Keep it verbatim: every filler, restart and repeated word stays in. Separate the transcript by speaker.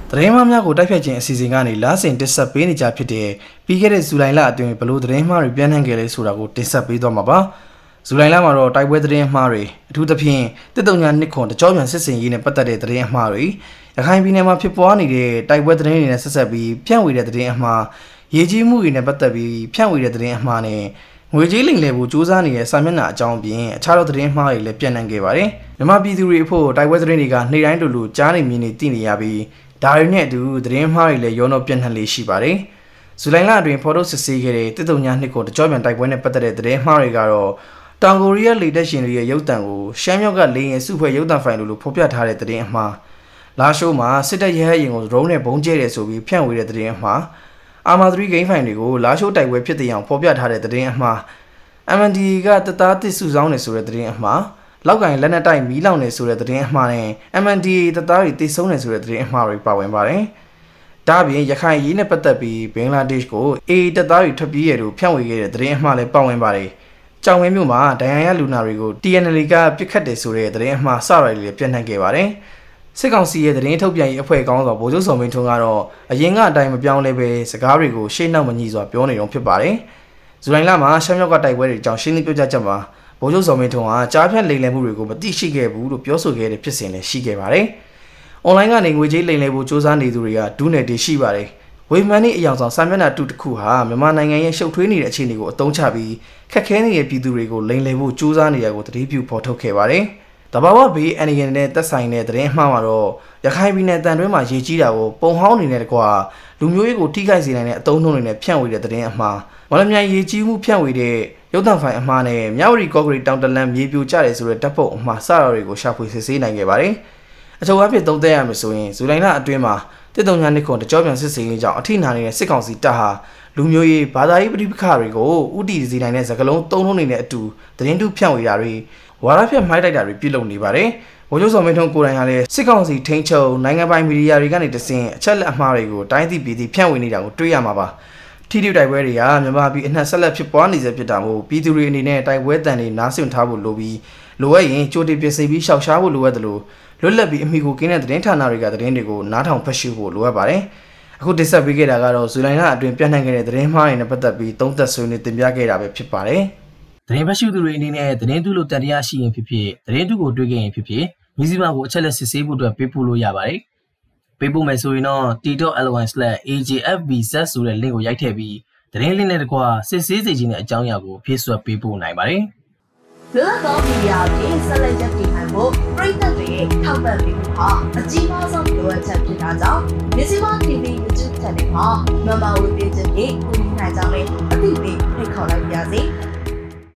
Speaker 1: သတင်းမှားများကိုတိုက်ဖြတ်ခြင်းအစီအစဉ်ကနေလာဆင်တက်ဆက်ပေးနေကြဖြစ်တဲ့ပြီးခဲ့တဲ့ဇူလိုင်လအတွင်းဘလို့သတင်းမှားတွေပြန့်နှံ့ခဲ့လဲဆိုတာကိုတင်ဆက်ပေးသွားမှာပါဇူလိုင်လမှာတော့တိုက်ပွဲသတင်းမှားတွေအထူးသဖြင့်တစ်တုံညာနှစ်ခွန်တကြောပြန်စစ်စင်ရေးနဲ့ပတ်သက်တဲ့သတင်းအမှားတွေရခိုင်ပြည်နယ်မှာဖြစ်ပွားနေတဲ့တိုက်ပွဲသတင်းတွေနဲ့ဆက်ဆက်ပြီးဖြန့်ဝေတဲ့သတင်းအမှားရေးကြီးမှုတွေနဲ့ပတ်သက်ပြီးဖြန့်ဝေတဲ့သတင်းအမှားနဲ့ငွေကြေးလိမ်လည်ဖို့စူးစမ်းနေတဲ့စာမျက်နှာအကြောင်းပြင်အခြားသောသတင်းမှားတွေလည်းပြန့်နှံ့ခဲ့ပါတယ်မြန်မာပြည်သူတွေအဖို့တိုက်ပွဲသတင်းတွေကနေ့တိုင်းလိုလိုကြားနေမြင်နေသိနေရပြီးဒါတွေနဲ့အတူသတင်းမှားတွေလည်းရောနှောပြန့်နှံ့လေးရှိပါတယ်ဇူလိုင်လအတွင်းဖော်ထုတ်စစ်ဆေးခဲ့တဲ့တစ်တုံညာနှစ်ကိုတကြောပြန်တိုက်ပွဲနဲ့ပတ်သက်တဲ့သတင်းမှားတွေကတော့တောင်ကိုရီးယားလေတပ်ရှင်တွေရဲ့ရုပ်သံကိုရှမ်းမြောက်ကလေရင်စုဖွဲ့ရုပ်သံဖိုင်လို့ဖော်ပြထားတဲ့သတင်းအမှားလာရှိုးမှာစစ်တပ်ရဲဟရင်ကိုဒရုန်းနဲ့ဘုံကျဲတယ်ဆိုပြီးဖြန့်ဝေတဲ့သတင်းအမှားအာမာသရီဂိမ်းဖိုင်တွေကိုလာရှိုးတိုက်ပွဲဖြစ်တဲ့အောင်ဖော်ပြထားတဲ့သတင်းအမှား အမ် အန် ဒီ ကတသားတစ်စုဆောင်းနေဆိုတဲ့သတင်းအမှားလောက်ကင်လက်နက်တိုက်မီးလောင်နေဆိုတဲ့သတင်းအမှားနဲ့ အမ် အန် ဒီ တသားတွေတိတ်ဆုံးနေဆိုတဲ့သတင်းအမှားတွေပါဝင်ပါတယ်။ဒါ့အပြင်ရခိုင်ရေးနဲ့ပတ်သက်ပြီးဘင်္ဂလားဒေ့ရှ်ကို အေ တသားတွေထွက်ပြေးရလို့ဖြန့်ဝေခဲ့တဲ့သတင်းအမှားလည်းပါဝင်ပါတယ်။ကြောင်ဝင်းမြို့မှာဒဏ်ရာရလူနာတွေကို တီ အန် အယ်လ် ကပြစ်ခတ်တယ်ဆိုတဲ့သတင်းအမှားစရိုက်လေးပြန့်နှံ့ခဲ့ပါတယ်။စစ်ကောင်စီရဲ့သတင်းထုတ်ပြန်ရေးအဖွဲ့ကောင်းဆောင်ဗိုလ်ချုပ်စော်မင်းထွန်းကတော့အရင်ကအတိုင်းမပြောင်းလဲပဲစကားတွေကိုရှေ့နောက်မညီစွာပြောနေတော့ဖြစ်ပါတယ်။ဇူလိုင်လမှာရှမ်းမြောက်ကတိုက်ပွဲတွေကြောင့်ရှင်းလင်းပြောကြားချက်မှာဗိုလ်ချုပ်စော်မင်းထွန်းကကြားဖြတ်လိမ်လည်မှုတွေကိုမသိရှိခဲ့ဘူးလို့ပြောဆိုခဲ့တဲ့ဖြစ်စဉ်လည်းရှိခဲ့ပါတယ်။ online ကနေငွေကြေးလိမ်လည်ဖို့စ조사နေသူတွေကဒူးနယ်တည်ရှိပါတယ်။ဝေမန်နီအယောင်ဆောင်စာမျက်နှာတူတစ်ခုဟာမြန်မာနိုင်ငံရဲ့ရှုပ်ထွေးနေတဲ့အခြေအနေကိုအသုံးချပြီးခက်ခဲနေတဲ့ပြည်သူတွေကိုလိမ်လည်ဖို့စ조사နေရကိုတတိပြုဖော်ထုတ်ခဲ့ပါတယ်။တဘာဝဘေးအန်ရန်နဲ့သက်ဆိုင်တဲ့သတင်းမှားမှာတော့ရခိုင်ပြည်နယ်တန်တွင်းမှာရေကြီးတာကိုပုံဟောင်းနေတဲ့ကွာလူမျိုးရေးကိုထိခိုက်စေနိုင်တဲ့အသုံးနှုန်းတွေနဲ့ဖြန့်ဝေတဲ့သတင်းအမှားမလမြိုင်ရေကြီးမှုဖြန့်ဝေတဲ့ရုပ်သံဖိုင်အမှားနဲ့မြဝတီကော့ဂရိတ်တောင်တလန်မြေပြိုကျတယ်ဆိုတဲ့ဓာတ်ပုံအမှားစတာတွေကိုရှာဖွေစစ်ဆေးနိုင်ခဲ့ပါတယ်။အထူးအဖြစ်သုံးသပ်ရမယ်ဆိုရင်ဇူလိုင်လအတွင်းမှာတစ်တုံညာနှစ်ခွန်တကြောပြန်စစ်ဆေးရေးကြောင့်အထိနာနေတဲ့စစ်ကောင်စီတပ်ဟာလူမျိုးရေးဘာသာရေးပဋိပက္ခတွေကိုဥတီစီနိုင်တဲ့စကားလုံးသုံးလုံးနေတဲ့အတူသတင်းတူဖြန့်ဝေတာတွေဝါရဖြတ်မိုက်တိုက်တာတွေပြုလုပ်နေပါတယ်။ဗိုလ်ချုပ်စော်မင်းထွန်းကိုယ်တိုင်ကလည်းစစ်ကောင်စီထိန်းချုပ်နိုင်ငံပိုင်မီဒီယာတွေကနေတဆင့်အချက်လက်အမှားတွေကိုတိုင်းပြည်ပြည်ဖြန့်ဝေနေတာကိုတွေ့ရမှာပါ။ထိထိတိုက်ပွဲတွေကမြန်မာပြည်အနှံ့ဆက်လက်ဖြစ်ပွားနေစေဖြစ်တာမို့ပြည်သူတွေအနေနဲ့တိုက်ပွဲတန်တွေနားဆင်ထားဖို့လိုပြီးလိုအပ်ရင်ကြိုတင်ပြင်ဆင်ပြီးရှောက်ရှားဖို့လိုအပ်တယ်လို့လွတ်လပ်ပြီးအမိကိုကင်းတဲ့သတင်းဌာနတွေကသတင်းတွေကိုနားထောင်ဖတ်ရှုဖို့လိုအပ်ပါတယ်။အခုတင်ဆက်ပေးခဲ့တာကတော့ဇူလိုင်လအတွင်းပြန့်နှံ့ခဲ့တဲ့သတင်းမှားတွေနဲ့ပတ်သက်ပြီးသုံးသပ်ဆွေးနွေးတင်ပြခဲ့တာပဲဖြစ်ပါတယ်။သတင်းဖတ်ရှုသူတွေအနေနဲ့သတင်းတူလို့တန်တရားရှိရင်ဖြစ်ဖြစ်သတင်းတူကိုတွေ့ခဲ့ရင်ဖြစ်ဖြစ်မြစည်းမကိုအချက်လက်စစ်ဆေးဖို့အတွက်ပေးပို့လို့ရပါတယ်။ပေးပို့မယ်ဆိုရင်တော့ တီ ဒုတ် အယ် ဝိုင် အေဂျီ အက်ဖ် ဘီ ဇက် ဆိုတဲ့ link ကိုရိုက်ထည့်ပြီးသတင်းလင်းနဲ့တကွာစစ်ဆေးစေခြင်းတဲ့အကြောင်းအရာကိုဖြည့်စွက်ပေးပို့နိုင်ပါတယ်
Speaker 2: ။လွတ်လပ်သောမီဒီယာဖြင့်ဆက်လက်ရပ်တည်နိုင်ဖို့ပြည်သက်တွေရဲ့ထောက်ပံ့ပေးမှုဟာအကြီးမားဆုံးလိုအပ်ချက်ဖြစ်တာကြောင့်မြစီမ တီ ဗီ YouTube Channel မှာ Member ဝင်ပေးခြင်းဖြင့်ကူညီနိုင်ကြောင်းလည်းအသိပေး